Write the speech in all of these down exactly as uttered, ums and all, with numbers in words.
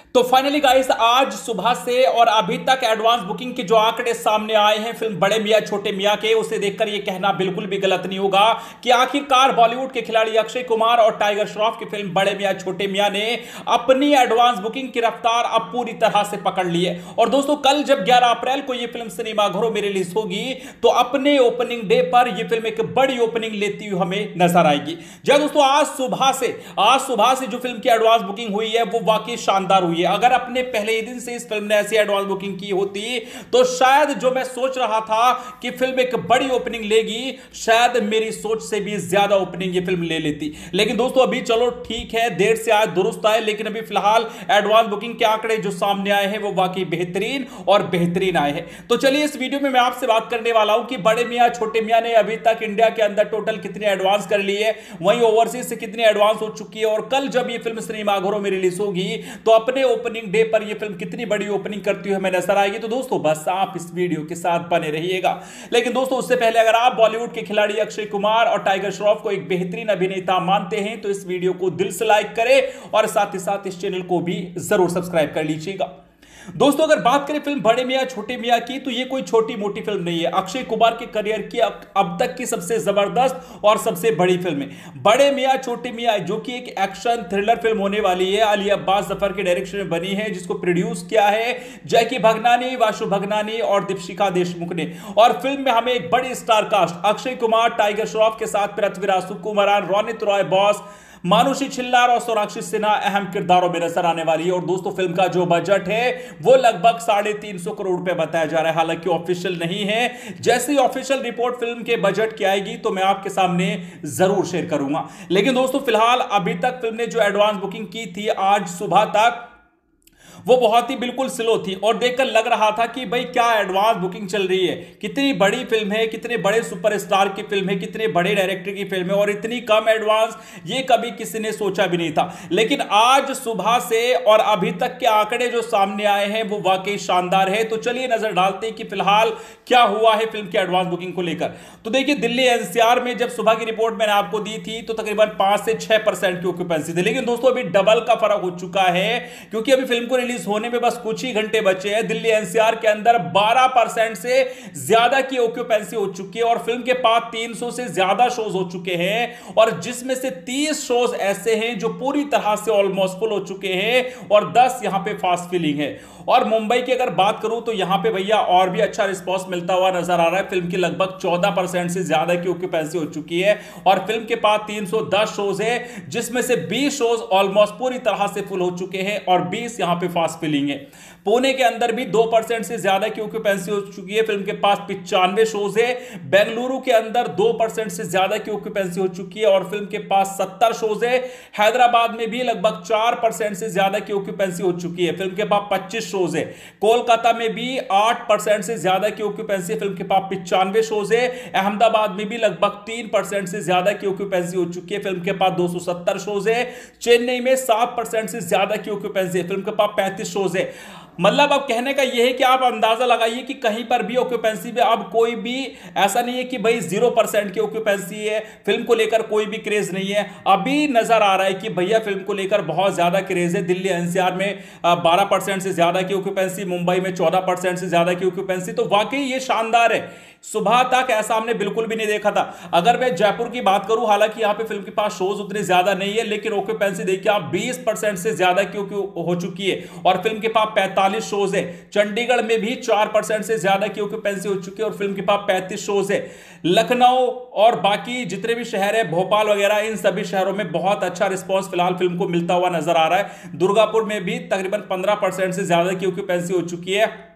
तो finally guys आज सुबह से और अभी तक एडवांस बुकिंग के जो आंकड़े सामने आए हैं फिल्म बड़े मियां छोटे मियां के, उसे देखकर यह कहना बिल्कुल भी गलत नहीं होगा कि आखिरकार बॉलीवुड के खिलाड़ी अक्षय कुमार और टाइगर श्रॉफ की फिल्म बड़े मियां छोटे मियां ने अपनी एडवांस बुकिंग की रफ्तार अब पूरी तरह से पकड़ ली है। और दोस्तों कल जब ग्यारह अप्रैल को यह फिल्म सिनेमाघरों में रिलीज होगी तो अपने ओपनिंग डे पर यह फिल्म एक बड़ी ओपनिंग लेती हुई हमें नजर आएगी। जी दोस्तों आज सुबह से आज सुबह से जो फिल्म की एडवांस बुकिंग हुई है वो वाकई शानदार हुई है। अगर अपने पहले ही दिन से इस फिल्म ने ऐसी एडवांस बुकिंग की होती तो शायद जो मैं सोच रहा था कि फिल्म एक बड़ी ओपनिंग लेगी, शायद मेरी सोच से भी ज्यादा ओपनिंग ये फिल्म ले लेती। लेकिन दोस्तों अभी चलो ठीक है, देर से आए दुरुस्त आए, लेकिन अभी फिलहाल एडवांस बुकिंग के आंकड़े जो सामने आए हैं वो वाकई बेहतरीन और बेहतरीन आए हैं। तो चलिए इस वीडियो में मैं आपसे बात करने वाला हूं कि बड़े मियां छोटे मियां ने अभी तक इंडिया के अंदर टोटल कितनी एडवांस कर ली है, वहीं ओवरसीज से कितनी एडवांस हो चुकी है, और कल जब ये फिल्म सिनेमाघरों में रिलीज होगी तो अपने ओपनिंग डे पर यह फिल्म कितनी बड़ी ओपनिंग करती हुई हमें नजर आएगी। तो दोस्तों बस आप इस वीडियो के साथ बने रहिएगा। लेकिन दोस्तों उससे पहले अगर आप बॉलीवुड के खिलाड़ी अक्षय कुमार और टाइगर श्रॉफ को एक बेहतरीन अभिनेता मानते हैं तो इस वीडियो को दिल से लाइक करें और साथ ही साथ इस चैनल को भी जरूर सब्सक्राइब कर लीजिएगा। दोस्तों अगर बात करें फिल्म बड़े मियां छोटे मियां की तो ये कोई छोटी मोटी फिल्म नहीं है। अक्षय कुमार के करियर की अब, अब तक की सबसे जबरदस्त और सबसे बड़ी फिल्म है बड़े मियां छोटे मियां, जो कि एक एक्शन थ्रिलर फिल्म होने वाली है। अली अब्बास जफर के डायरेक्शन में बनी है, जिसको प्रोड्यूस किया है जैकी भगनानी, वाशु भगनानी और दीपशिखा देशमुख ने। और फिल्म में हमें एक बड़ी स्टार कास्ट अक्षय कुमार, टाइगर श्रॉफ के साथ पृथ्वीराज सुकुमारन, रोनित रॉय बॉस, मानुषी छिल्लार और सोनाक्षी सिन्हा अहम किरदारों में नजर आने वाली है। और दोस्तों फिल्म का जो बजट है वो लगभग साढ़े तीन सौ करोड़ रुपए बताया जा रहा है, हालांकि ऑफिशियल नहीं है। जैसे ही ऑफिशियल रिपोर्ट फिल्म के बजट की आएगी तो मैं आपके सामने जरूर शेयर करूंगा। लेकिन दोस्तों फिलहाल अभी तक फिल्म ने जो एडवांस बुकिंग की थी आज सुबह तक वो बहुत ही बिल्कुल स्लो थी, और देखकर लग रहा था कि भाई क्या एडवांस बुकिंग चल रही है, कितनी बड़ी फिल्म है, कितने बड़े सुपरस्टार की फिल्म है, कितने बड़े डायरेक्टर की फिल्म है और इतनी कम एडवांस, ये कभी किसी ने सोचा भी नहीं था। लेकिन आज सुबह से और अभी तक के आंकड़े जो सामने आए हैं वो वाकई शानदार है। तो चलिए नजर डालते हैं कि फिलहाल क्या हुआ है फिल्म की एडवांस बुकिंग को लेकर। तो देखिए दिल्ली एनसीआर में जब सुबह की रिपोर्ट मैंने आपको दी थी तो तकरीबन पांच से छह परसेंट की ऑक्यूपेंसी थी, लेकिन दोस्तों अभी डबल का फर्क हो चुका है, क्योंकि अभी फिल्म को रिलीज होने में बस कुछ ही घंटे बचे हैं। दिल्ली एनसीआर के अंदर बारह परसेंट से ज्यादा की ऑक्यूपेंसी हो चुकी है और फिल्म के पास तीन सौ से ज्यादा शोज हो चुके हैं, और जिसमें से तीस शोज ऐसे हैं जो पूरी तरह से ऑलमोस्ट फुल हो चुके हैं और दस यहां पे फास्ट फिलिंग है। और मुंबई की अगर बात करूं तो यहां पे भैया और भी अच्छा रिस्पांस मिलता हुआ नजर आ रहा है। फिल्म की लगभग चौदह परसेंट से ज्यादा की ऑक्यूपेंसी हो चुकी है और फिल्म के पास तीन सौ दस शोज है, जिसमें से बीस शोज ऑलमोस्ट पूरी तरह से फुल हो चुके हैं और बीस यहां पे फास्ट फिलिंग है। पुणे के अंदर भी दो परसेंट से ज्यादा की ऑक्यूपेंसी हो चुकी है, फिल्म के पास पिचानवे शोज है। बेंगलुरु के अंदर दो परसेंट से ज्यादा की ऑक्यूपेंसी हो चुकी है और फिल्म के पास सत्तर शोज है। हैदराबाद में भी लगभग चार परसेंट से ज्यादा की ऑक्यूपेंसी हो चुकी है, फिल्म के पास पच्चीस शोज है। कोलकाता में भी आठ परसेंट से ज्यादा की ऑक्यूपेंसी है, फिल्म के पास पिचानवे शोज है। अहमदाबाद में भी लगभग तीन परसेंट से ज्यादा की ऑक्यूपेंसी हो चुकी है, फिल्म के पास दो सौ सत्तर शोज है। चेन्नई में सात परसेंट से ज्यादा की ऑक्यूपेंसी है, फिल्म के पास पैंतीस शोज है। मतलब अब कहने का यह है कि आप अंदाजा लगाइए कि कहीं पर भी ऑक्यूपेंसी में अब कोई भी ऐसा नहीं है कि भाई जीरो परसेंट की ऑक्यूपेंसी है, फिल्म को लेकर कोई भी क्रेज नहीं है। अभी नजर आ रहा है कि भैया फिल्म को लेकर बहुत ज्यादा क्रेज है। दिल्ली एनसीआर में बारह परसेंट से ज्यादा की ऑक्यूपेंसी, मुंबई में चौदह परसेंट से ज्यादा की ऑक्यूपेंसी, तो वाकई ये शानदार है। सुबह तक ऐसा हमने बिल्कुल भी नहीं देखा था। अगर मैं जयपुर की बात करूं, हालांकि यहां पे फिल्म के पास शोज उतने ज्यादा नहीं है, लेकिन ऑक्यूपेंसी देखिए आप बीस परसेंट से ज्यादा की हो चुकी है और फिल्म के पास पैंतालीस शोज है। चंडीगढ़ में भी चार परसेंट से ज्यादा की ऑक्यूपेंसी हो चुकी है और फिल्म के पास पैंतीस शोज है। लखनऊ और बाकी जितने भी शहर है, भोपाल वगैरह, इन सभी शहरों में बहुत अच्छा रिस्पॉन्स फिलहाल फिल्म को मिलता हुआ नजर आ रहा है। दुर्गापुर में भी तकरीबन पंद्रह परसेंट से ज्यादा की ऑक्यूपेंसी हो चुकी है।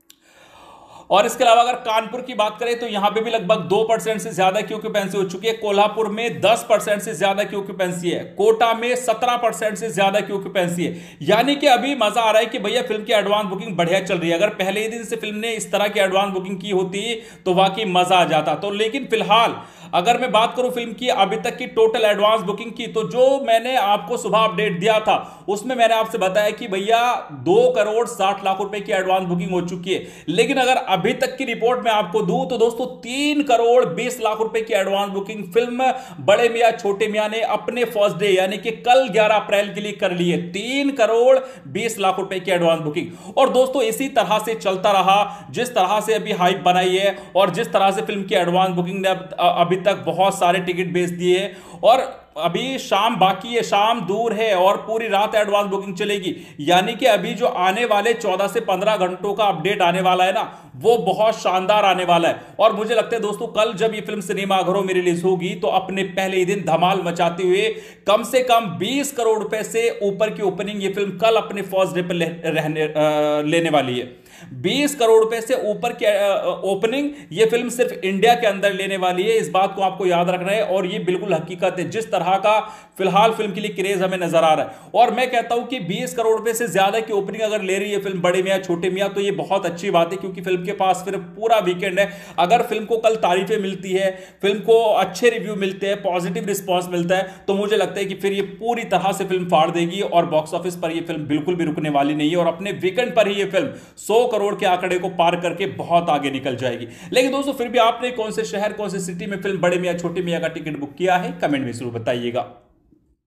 और इसके अलावा अगर कानपुर की बात करें तो यहां पे भी लगभग दो परसेंट से ज्यादा की ऑक्यूपेंसी हो चुकी है। कोल्हापुर में दस परसेंट से ज्यादा की ऑक्यूपेंसी है। कोटा में सत्रह परसेंट से ज्यादा की ऑक्यूपेंसी है। यानी कि अभी मजा आ रहा है कि भैया फिल्म की एडवांस बुकिंग बढ़िया चल रही है। अगर पहले ही दिन से फिल्म ने इस तरह की एडवांस बुकिंग की होती तो वाकई मजा आ जाता। तो लेकिन फिलहाल अगर मैं बात करूं फिल्म की अभी तक की टोटल एडवांस बुकिंग की, तो जो मैंने आपको सुबह अपडेट दिया था उसमें मैंने आपसे बताया कि भैया दो करोड़ साठ लाख रुपए की एडवांस बुकिंग हो चुकी है। लेकिन अगर अभी तक की रिपोर्ट मैं आपको दूं तो दोस्तों तीन करोड़ बीस लाख रुपए की एडवांस बुकिंग फिल्म बड़े मियां छोटे मियां ने अपने फर्स्ट डे यानी कि कल ग्यारह अप्रैल के लिए कर ली है। तीन करोड़ बीस लाख रुपए की एडवांस बुकिंग। और दोस्तों इसी तरह से चलता रहा, जिस तरह से अभी हाइप बनाई है और जिस तरह से फिल्म की एडवांस बुकिंग ने अभी तक बहुत सारे टिकट बेच दिए हैं, और अभी शाम बाकी है, शाम दूर है और पूरी रात एडवांस बुकिंग चलेगी। यानी कि अभी जो आने वाले चौदह से पंद्रह घंटों का अपडेट आने वाला है ना, वो बहुत शानदार आने वाला है। और मुझे लगता है दोस्तों कल जब ये फिल्म सिनेमाघरों में रिलीज होगी तो अपने पहले ही दिन धमाल मचाते हुए कम से कम बीस करोड़ रुपए से ऊपर की ओपनिंग ये फिल्म कल अपने फर्स्ट डे पर ले, रहने आ, लेने वाली है। बीस करोड़ रुपए से ऊपर की ओपनिंग ये फिल्म सिर्फ इंडिया के अंदर लेने वाली है। इस बात को आपको याद रखना है और ये बिल्कुल हकीकत है, जिस तरह का फिलहाल फिल्म के लिए क्रेज हमें नजर आ रहा है। और मैं कहता हूं कि बीस करोड़ रुपए से ज्यादा की ओपनिंग अगर ले रही है फिल्म बड़े मियां छोटे मियां, तो ये बहुत अच्छी बात है, क्योंकि फिल्म के पास फिर पूरा वीकेंड है। अगर फिल्म को कल तारीफें मिलती है, फिल्म को अच्छे रिव्यू मिलते हैं, पॉजिटिव रिस्पॉन्स मिलता है, तो मुझे लगता है कि फिर ये पूरी तरह से फिल्म फाड़ देगी और बॉक्स ऑफिस पर ये फिल्म बिल्कुल भी रुकने वाली नहीं है और अपने वीकेंड पर ही ये फिल्म सौ करोड़ के आंकड़े को पार करके बहुत आगे निकल जाएगी। लेकिन दोस्तों फिर भी आपने कौन से शहर, कौन से सिटी में फिल्म बड़े मियां छोटे मियां का टिकट बुक किया है, कमेंट में जरूर बताइएगा।